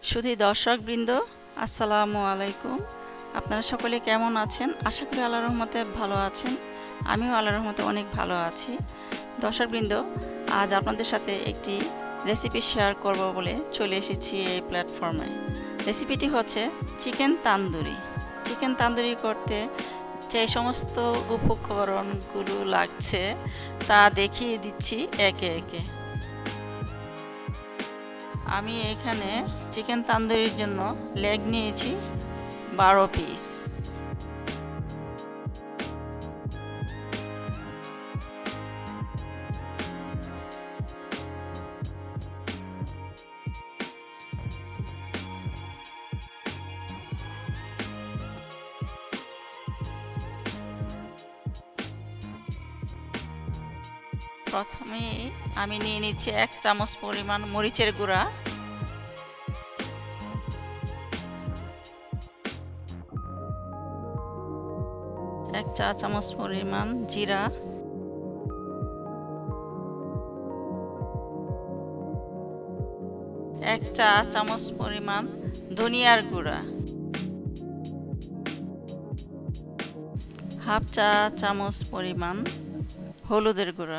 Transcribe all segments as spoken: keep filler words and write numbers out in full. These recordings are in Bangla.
সুধী দর্শকবৃন্দ, আসসালামু আলাইকুম। আপনারা সকলে কেমন আছেন? আশা করি আল্লাহর রহমতে ভালো আছেন। আমিও আল্লাহর রহমতে অনেক ভালো আছি। দর্শকবৃন্দ, আজ আপনাদের সাথে একটি রেসিপি শেয়ার করব বলে চলে এসেছি এই প্ল্যাটফর্মে। রেসিপিটি হচ্ছে চিকেন তান্দুরি। চিকেন তান্দুরি করতে যে সমস্ত উপকরণগুলো লাগছে তা দেখিয়ে দিচ্ছি একে একে। আমি এখানে চিকেন তান্দুরির জন্য লেগ নিয়েছি বারো পিস। প্রথমে আমি নিয়ে নিচ্ছি এক চামচ পরিমাণ মরিচের গুঁড়া, এক চা চামচ পরিমাণ জিরা, এক চা চামচ পরিমাণ ধনিয়ার গুঁড়া, হাফ চা চামচ পরিমাণ হলুদের গুঁড়া,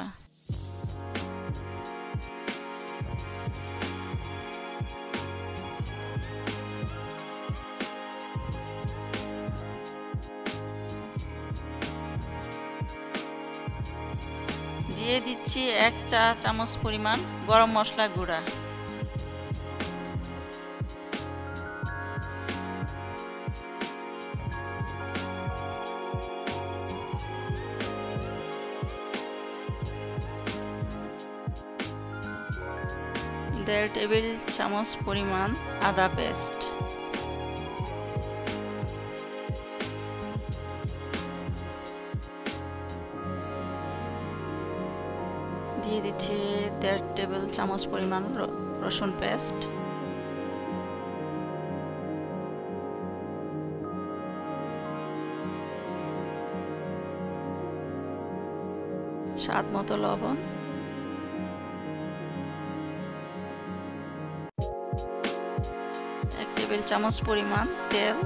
দিয়ে দিচ্ছি এক চা চামচ পরিমাণ গরম মশলা গুঁড়া, দেড় টেবিল চামচ পরিমাণ আদা পেস্ট, দিয়ে দিচ্ছি দেড় টেবিল চামচ পরিমাণ রসুন পেস্ট, স্বাদ মতো লবণ, এক টেবিল চামচ পরিমাণ তেল,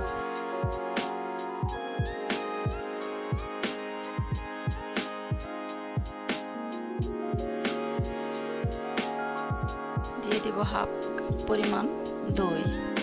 দিয়ে দিব হাফ কাপ পরিমাণ দই,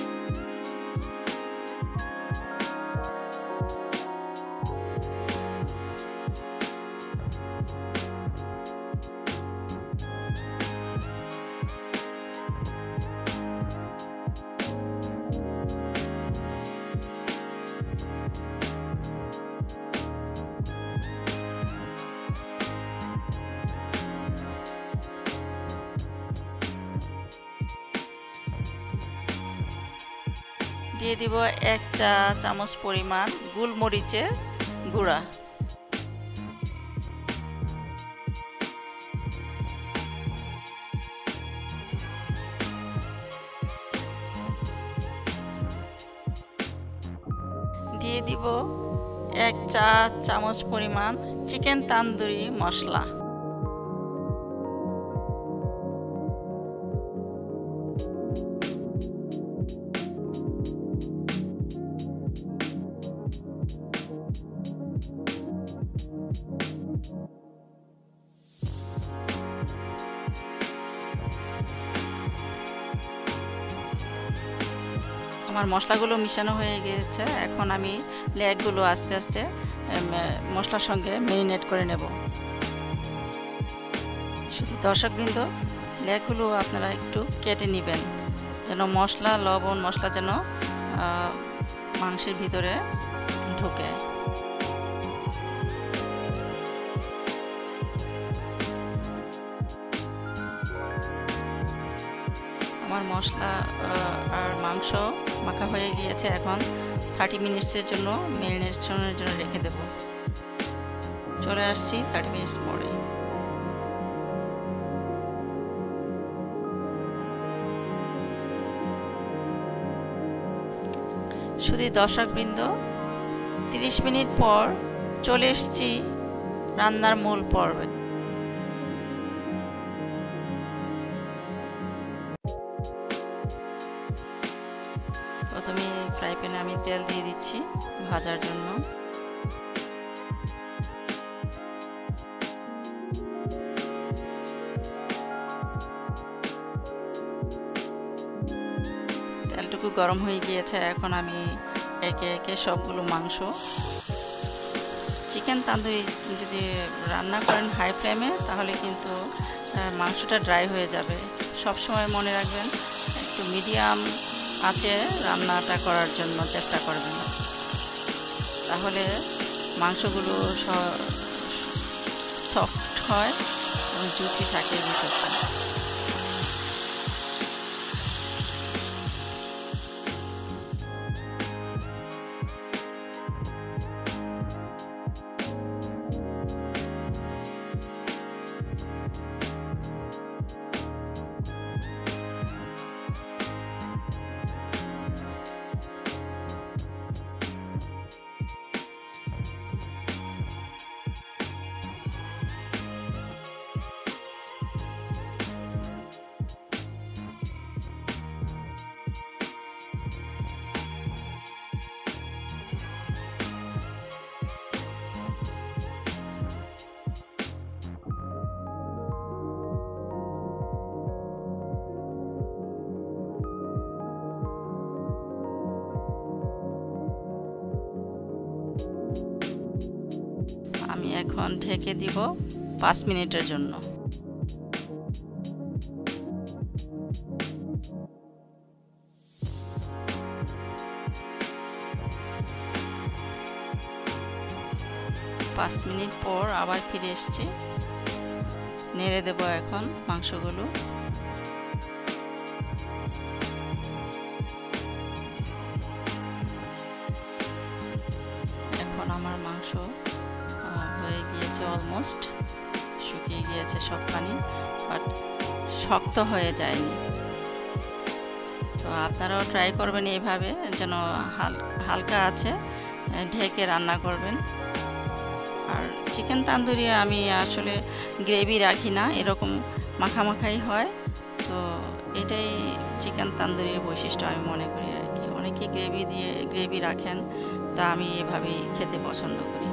দিয়ে দিব এক চা চামচ পরিমাণ গোলমরিচের গুঁড়া, দিয়ে দিব এক চা চামচ পরিমাণ চিকেন তান্দুরি মশলা, আমার মশলাগুলো মিশানো হয়ে গেছে। এখন আমি লেগগুলো আস্তে আস্তে মশলার সঙ্গে ম্যারিনেট করে নেব। শুধু দর্শকবৃন্দ, লেগগুলো আপনারা একটু কেটে নেবেন যেন মশলা লবণ মশলা যেন মাংসের ভিতরে ঢোকে। আমার মশলা আর মাংস মাখা হয়ে গিয়েছে। এখন থার্টি মিনিটসের জন্য ম্যারিনেশনের জন্য রেখে দেব। চলে আসছি থার্টি মিনিটস পরে। শুধু দর্শকবৃন্দ, তিরিশ মিনিট পর চলে এসেছি রান্নার মূল পর্বে। প্রথমে ফ্রাই প্যানে আমি তেল দিয়ে দিচ্ছি ভাজার জন্য। তেলটুকু গরম হয়ে গিয়েছে, এখন আমি একে একে সবগুলো মাংস, চিকেন তান্দুরি যদি রান্না করেন হাই ফ্লেমে তাহলে কিন্তু মাংসটা ড্রাই হয়ে যাবে। সব সময় মনে রাখবেন একটু মিডিয়াম আঁচে রান্নাটা করার জন্য চেষ্টা করবেন, তাহলে মাংসগুলো সফট হয় এবং জুসি থাকে ভিতরটা। আমি এখন ঢেকে দিব পাঁচ মিনিটের জন্য। পাঁচ মিনিট পর আবার ফিরে এসেছি, নেড়ে দেব এখন মাংসগুলো। এখন আমার মাংস হয়ে গিয়েছে, অলমোস্ট শুকিয়ে গিয়েছে সব পানি, বাট শক্ত হয়ে যায়নি। তো আপনারাও ট্রাই করবেন এইভাবে, যেন হালকা আছে ঢেকে রান্না করবেন। আর চিকেন তান্দুরি আমি আসলে গ্রেভি রাখি না, এরকম মাখামাখাই হয়। তো এটাই চিকেন তান্দুরির বৈশিষ্ট্য আমি মনে করি আর কি। অনেকে গ্রেভি দিয়ে গ্রেভি রাখেন, তা আমি এভাবেই খেতে পছন্দ করি।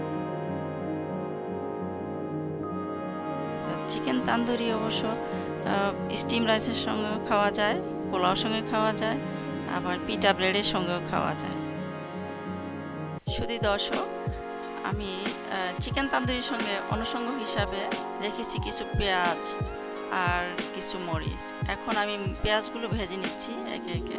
চিকেন তান্দুরি অবশ্য স্টিম রাইসের সঙ্গেও খাওয়া যায়, পোলাওর সঙ্গে খাওয়া যায়, আবার পিঠা ব্রেডের সঙ্গেও খাওয়া যায়। শুধু দর্শক, আমি চিকেন তান্দুরির সঙ্গে অনুষঙ্গ হিসাবে রেখেছি কিছু পেঁয়াজ আর কিছু মরিচ। এখন আমি পেঁয়াজগুলো ভেজে নিচ্ছি একে একে।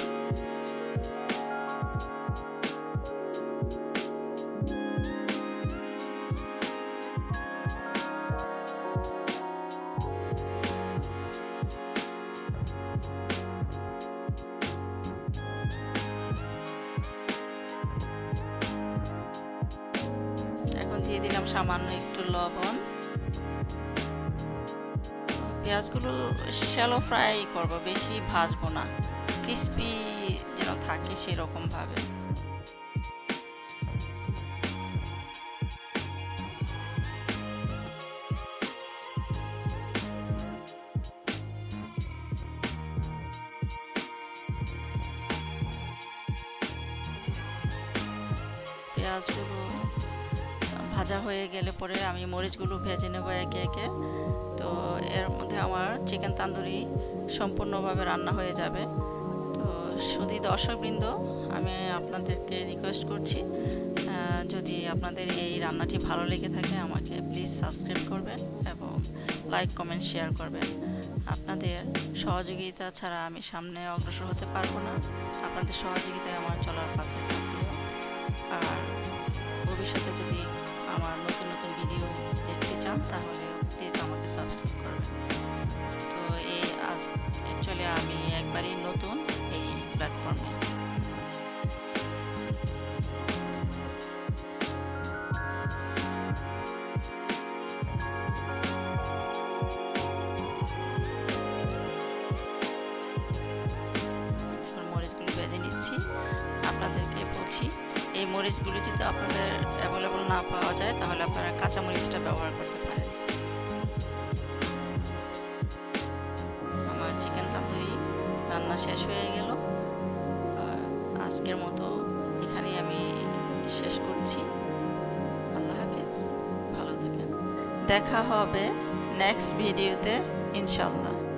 দিয়ে দিলাম সামান্য একটু লবণ। পেঁয়াজগুলো শ্যালো ফ্রাই করব, বেশি ভাজবো না, ক্রিস্পি যেন থাকে সেরকম ভাবে। পেঁয়াজগুলো ভাজা হয়ে গেলে পরে আমি মরিচগুলো ভেজে নেব একে একে। তো এর মধ্যে আমার চিকেন তান্দুরি সম্পূর্ণভাবে রান্না হয়ে যাবে। তো শুধু দর্শকবৃন্দ, আমি আপনাদেরকে রিকোয়েস্ট করছি, যদি আপনাদের এই রান্নাটি ভালো লেগে থাকে আমাকে প্লিজ সাবস্ক্রাইব করবেন এবং লাইক কমেন্ট শেয়ার করবেন। আপনাদের সহযোগিতা ছাড়া আমি সামনে অগ্রসর হতে পারবো না। আপনাদের সহযোগিতায় আমার চলার পথের পথেও। আর ভবিষ্যতে যদি আমার নতুন নতুন ভিডিও দেখতে চান তাহলে প্লিজ আমাকে সাবস্ক্রাইব করবেন। তো এই আজ অ্যাকচুয়ালি আমি একবারই নতুন এই প্ল্যাটফর্মে। এখন মরিচগুলো ভেজে নিচ্ছি। আপনাদেরকে বলছি, এই মরিচগুলো যদি আপনাদের অ্যাভেলেবল না পাওয়া যায় তাহলে আপনারা কাঁচা মরিচটা ব্যবহার করতে পারেন। আমার চিকেন তান্দুরি রান্না শেষ হয়ে গেল। আজকের মতো এখানেই আমি শেষ করছি। আল্লাহ হাফেজ, ভালো থাকেন। দেখা হবে নেক্সট ভিডিওতে ইনশাল্লাহ।